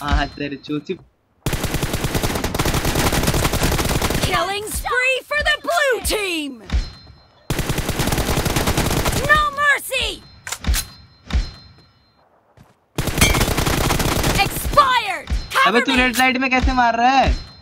हाँ तेरे चूची। Killing spree for the blue team. No mercy. Expired. अबे तू रेड लाइट में कैसे मार रहा है?